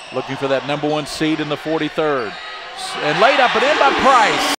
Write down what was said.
looking for that #1 seed in the 43rd. And laid up and in by Price.